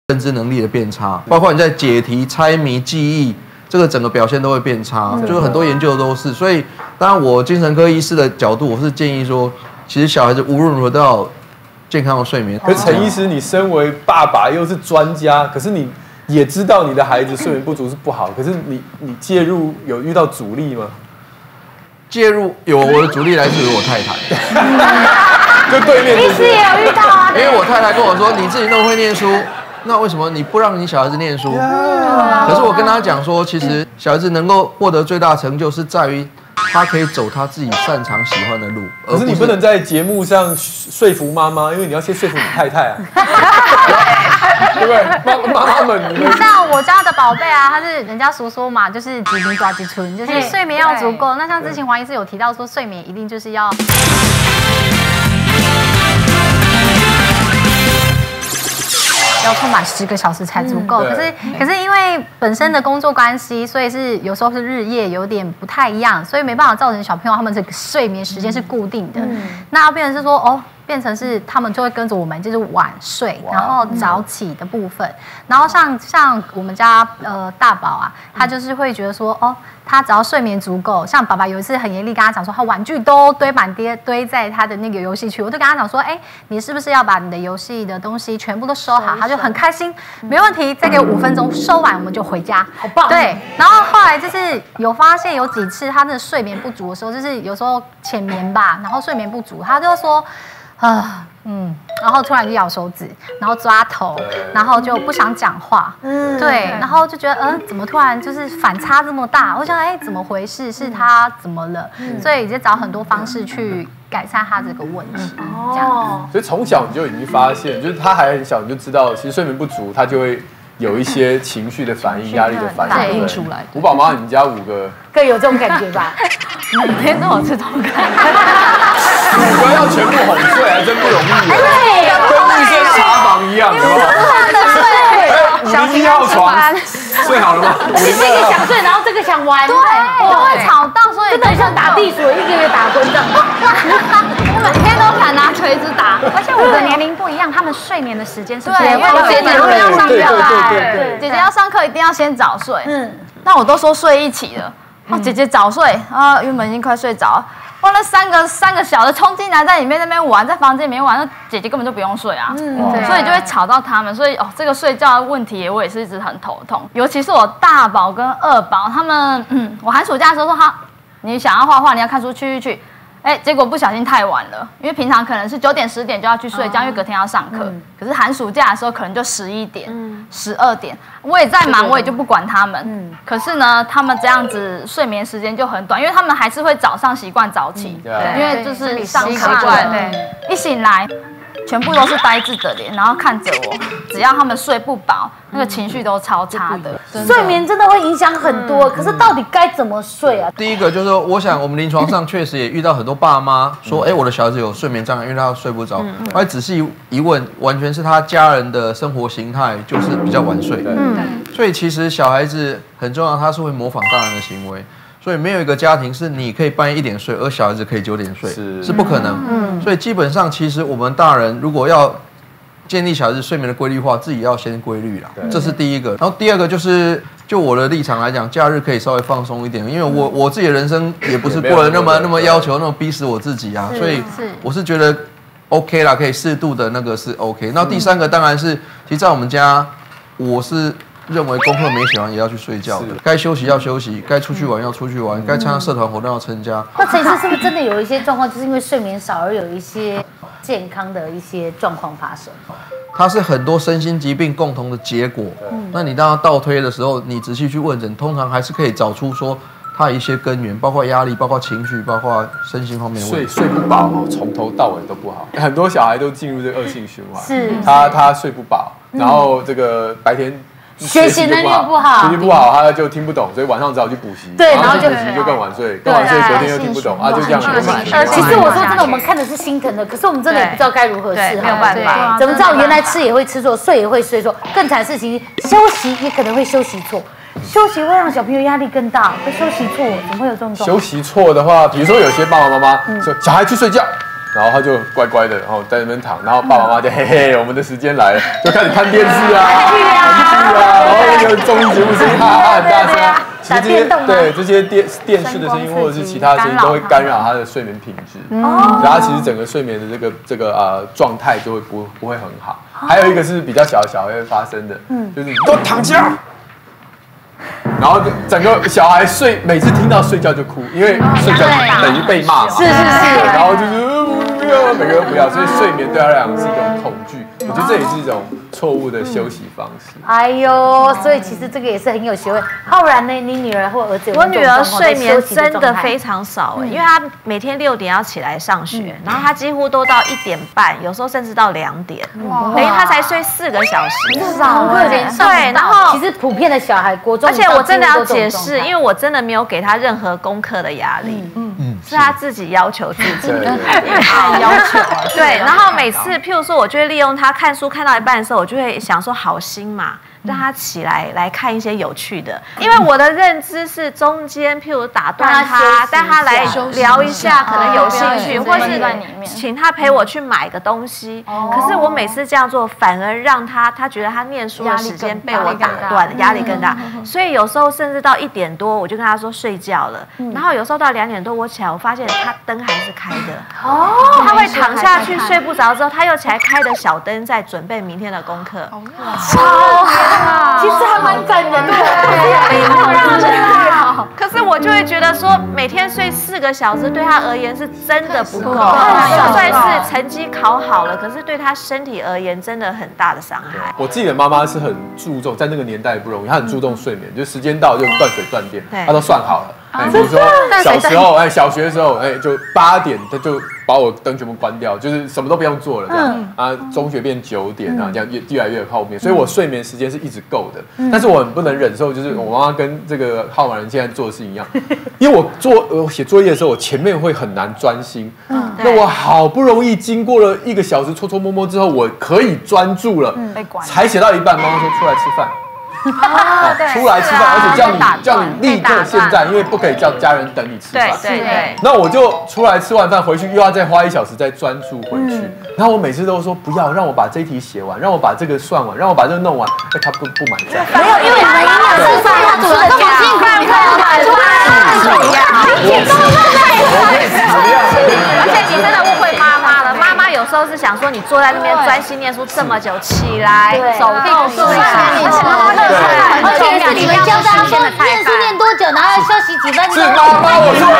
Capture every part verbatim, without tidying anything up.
认知能力的变差，包括你在解题、猜谜、记忆，这个整个表现都会变差，嗯、就是很多研究都是。所以，当然我精神科医师的角度，我是建议说，其实小孩子无论如何都要健康的睡眠。 可是陈医师，你身为爸爸又是专家，可是你也知道你的孩子睡眠不足是不好，可是你你介入有遇到阻力吗？ 介入有我的阻力来自于我太太， 就对面医师也有遇到啊， 因为我太太跟我说，你自己那么会念书，那为什么你不让你小孩子念书？可是我跟他讲说，其实小孩子能够获得最大成就是在于他可以走他自己擅长喜欢的路。 可是你不能在节目上说服妈妈，因为你要先说服你太太啊，对不对？妈妈妈们，你们像我家的宝贝啊，他是人家俗说嘛，就是几零抓几春，就是睡眠要足够。那像之前黄医师有提到说，睡眠一定就是要。要充满十个小时才足够，嗯、可是可是因为本身的工作关系，所以是有时候是日夜有点不太一样，所以没办法造成小朋友他们这个睡眠时间是固定的。嗯、那变成是说哦，变成是他们就会跟着我们就是晚睡，然后早起的部分。然后像像我们家呃大宝啊，他就是会觉得说哦，他只要睡眠足够，像爸爸有一次很严厉跟他讲说，他玩具都堆满叠堆在他的那个游戏区，我就跟他讲说，哎，你是不是要把你的游戏的东西全部都收好？他就很开心，没问题，再给我五分钟，收完我们就回家。 好棒！ 对，然后后来就是有发现有几次他的睡眠不足的时候，就是有时候浅眠吧，然后睡眠不足，他就说，啊。嗯，然后突然就咬手指，然后抓头，然后就不想讲话，嗯，对，然后就觉得，嗯，怎么突然就是反差这么大？我想，哎，怎么回事？是他怎么了？嗯、所以就找很多方式去改善他这个问题。哦，这样所以从小你就已经发现，就是他还很小，你就知道，其实睡眠不足，他就会有一些情绪的反应、压力的反应反映出来。 吴宝妈，你们家五个更有这种感觉吧？ 每天都有这种感觉。 五个要全部哄睡，还真不容易。对，跟绿色茶房一样，有没有？五零一号床睡好了吗？ 这个想睡，然后这个想玩， 对，都会吵到，所以真的像打地鼠，一个月打滚这样。 我每天都敢拿锤子打，而且我的年龄不一样，他们睡眠的时间是不是？ 对，因为有些姐姐要上课，姐姐要上课一定要先早睡。嗯，那我都说睡一起了。哦，姐姐早睡啊，原本已经快睡着了。哇，那三个三个小的冲进来，在里面那边玩，在房间里面玩，那姐姐根本就不用睡啊，嗯、所以就会吵到他们。所以哦，这个睡觉的问题，我也是一直很头痛。尤其是我大宝跟二宝，他们，嗯，我寒暑假的时候说他，你想要画画，你要看书，去去去。哎，结果不小心太晚了，因为平常可能是九点十点就要去睡觉，哦、因为隔天要上课。嗯、可是寒暑假的时候可能就十一点、十二、嗯、点，我也在忙，我也就不管他们。嗯、可是呢，他们这样子睡眠时间就很短，因为他们还是会早上习惯早起，嗯、因为就是上课惯，对，一醒来。全部都是呆滞的脸，然后看着我，只要他们睡不饱，那个情绪都超差的。 嗯、睡眠真的会影响很多，嗯、可是到底该怎么睡啊？ 第一个就是说，我想我们临床上确实也遇到很多爸妈说，哎、欸，我的小孩子有睡眠障碍，因为他睡不着。嗯、后来仔细一问，完全是他家人的生活形态就是比较晚睡。嗯，所以其实小孩子很重要，他是会模仿大人的行为。所以没有一个家庭是你可以半夜一点睡，而小孩子可以九点睡，是是不可能。嗯，所以基本上其实我们大人如果要建立小孩子睡眠的规律化，自己要先规律啦，这是第一个。然后第二个就是，就我的立场来讲，假日可以稍微放松一点，因为我我自己的人生也不是过得那么那么要求，那么逼死我自己啊，所以我是觉得 OK 啦，可以适度的那个是 OK。那第三个当然是，其实在我们家我是。认为功课没写完也要去睡觉的，该休息要休息，该出去玩要出去玩，该参加社团活动要参加。 那陈医师是不是真的有一些状况，就是因为睡眠少而有一些健康的一些状况发生？ 它是很多身心疾病共同的结果。嗯、那你当它倒推的时候，你仔细去问诊，通常还是可以找出说它一些根源，包括压力、包括情绪、包括身心方面的问题。 睡睡不饱，从头到尾都不好，很多小孩都进入这个恶性循环。 是， 他他睡不饱，然后这个白天。 学习能力不好， 学习不好，他就听不懂，所以晚上只好去补习。 对，然后就补习就更晚睡，更晚睡，隔天又听不懂啊，就这样。 其实我说真的，我们看的是心疼的，可是我们真的也不知道该如何是好， 没有办法。 怎么知道原来吃也会吃错，睡也会睡错，更惨的事情，休息也可能会休息错，休息会让小朋友压力更大，会休息错，怎么会有这种状况？ 休息错的话，比如说有些爸爸妈妈说小孩去睡觉。 然后他就乖乖的，然后在那边躺，然后爸爸妈妈就嘿嘿，我们的时间来了，就开始看电视啊，剧啊，然后那个综艺节目声音哈哈很大声。其实这些对这些电电视的声音或者是其他的声音都会干扰他的睡眠品质，然后他其实整个睡眠的这个这个呃状态就会不不会很好。还有一个是比较小的小孩会发生的，就是你给我躺下，然后整个小孩睡每次听到睡觉就哭，因为睡觉等于被骂嘛， 是是是， 然后就是不要每个人不要，所以睡眠对他来讲是一种恐惧，我觉得这也是一种错误的休息方式。 哎呦，所以其实这个也是很有学问。浩然呢，你女儿或儿子有？ 我女儿睡眠真的非常少哎，因为她每天六点要起来上学，然后她几乎都到一点半，有时候甚至到两点，等于她才睡四个小时， 少可怜。 对，然后其实普遍的小孩国中， 而且我真的要解释，因为我真的没有给她任何功课的压力，嗯嗯，是她自己要求自己， 要求对，然后每次譬如说，我就会利用她看书看到一半的时候，我就会想说好心嘛。让他起来来看一些有趣的，因为我的认知是中间，譬如打断他，带他来聊一下，可能有兴趣，或是请他陪我去买个东西。可是我每次这样做，反而让他他觉得他念书的时间被我打断，压力更大。所以有时候甚至到一点多，我就跟他说睡觉了。然后有时候到两点多，我起来，我发现他灯还是开的。哦，他会躺下去睡不着之后，他又起来开的小灯，在准备明天的功课。 超其实还蛮感人的， 可是我就会觉得说，每天睡四个小时对他而言是真的不够，就算是成绩考好了，可是对他身体而言真的很大的伤害。 我自己的妈妈是很注重，在那个年代不容易，她很注重睡眠，就时间到就断水断电，她都算好了。哎，比如说小时候，哎，小学的时候，哎，就八点他就把我灯全部关掉，就是什么都不用做了，这样啊。中学变九点啊，这样越越来越后面，所以我睡眠时间是一直够的。但是我很不能忍受，就是我妈妈跟这个浩然人现在做的事情一样，因为我做我写作业的时候，我前面会很难专心。那我好不容易经过了一个小时搓搓摸摸之后，我可以专注了，才写到一半，妈妈说出来吃饭。哦，出来吃饭，而且叫你叫你立刻现在，因为不可以叫家人等你吃饭。 对对对。 那我就出来吃完饭回去，又要再花一小时再专注回去。然后我每次都说不要，让我把这一题写完，让我把这个算完，让我把这个弄完。哎，他不不买账。 没有，因为你们营养师饭要煮的这么辛苦，你看要买出来，一样，你都而且你真的误会妈妈了，妈妈有时候是想说你坐在那边专心念书这么久，起来走动做一下。 而且是你们教大家说念书念多久，然后要休息几分钟。 是妈妈，我是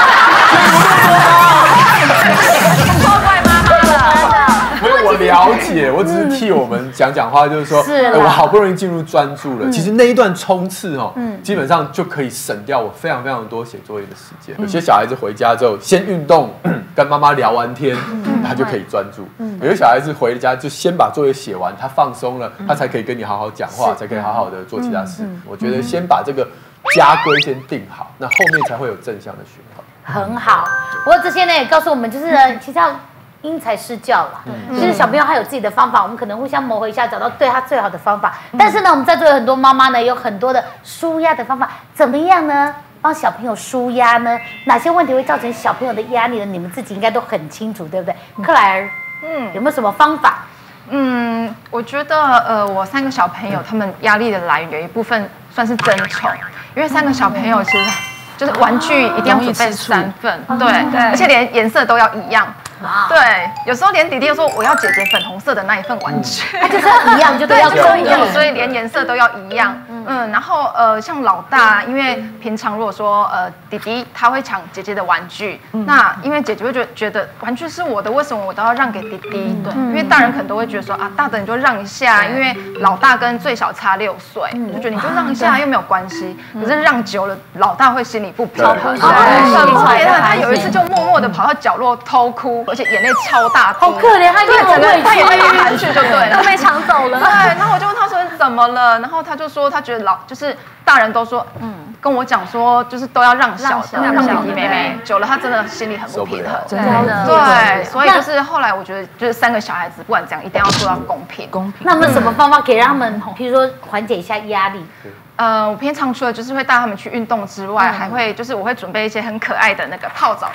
妈妈，错怪妈妈了。 因为我了解，我只是替我们讲讲话，就是说，哎，我好不容易进入专注了。其实那一段冲刺哦，基本上就可以省掉我非常非常多写作业的时间。有些小孩子回家之后先运动，跟妈妈聊完天，他就可以专注。有些小孩子回家就先把作业写完，他放松了，他才可以跟你好好讲话，才可以好好的做其他事。我觉得先把这个家规先定好，那后面才会有正向的循环。 很好，不过这些呢也告诉我们，就是其实要因材施教啦。其实小朋友他有自己的方法，我们可能互相磨合一下，找到对他最好的方法。但是呢，我们在座有很多妈妈呢，有很多的舒压的方法，怎么样呢？帮小朋友舒压呢？哪些问题会造成小朋友的压力呢？你们自己应该都很清楚，对不对？克莱尔，嗯，有没有什么方法？ 嗯，我觉得呃，我三个小朋友他们压力的来源有一部分算是争宠，因为三个小朋友其实就是玩具一定要准备三份，对，而且连颜色都要一样。对，有时候连弟弟又说我要姐姐粉红色的那一份玩具， 他就是要一样，就都要都一样，所以连颜色都要一样。嗯，然后呃，像老大，因为平常如果说呃弟弟他会抢姐姐的玩具，那因为姐姐会觉觉得玩具是我的，为什么我都要让给弟弟？对，因为大人可能都会觉得说啊，大的你就让一下，因为老大跟最小差六岁，就觉得你就让一下又没有关系。可是让久了，老大会心里不平衡。对，他有一次就默默的跑到角落偷哭。而且眼泪超大滴， 好可怜，他对整个他眼泪都含去就对了， 都被抢走了。 对，然后我就问他说怎么了，然后他就说他觉得老就是大人都说嗯跟我讲说就是都要让小的让弟弟妹妹，久了他真的心里很不平衡， 真的对，所以就是后来我觉得就是三个小孩子不管怎样一定要做到公平公平。 那有没有什么方法可以让他们，比如说缓解一下压力？ 呃，我平常除了就是会带他们去运动之外，还会就是我会准备一些很可爱的那个泡澡的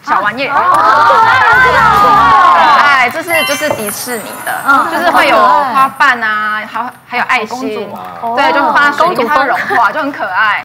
小玩意， 好可爱，好可爱。 哎，这是就是迪士尼的，就是会有花瓣啊，还还有爱心，对，就放在水里面它会融化，就很可爱。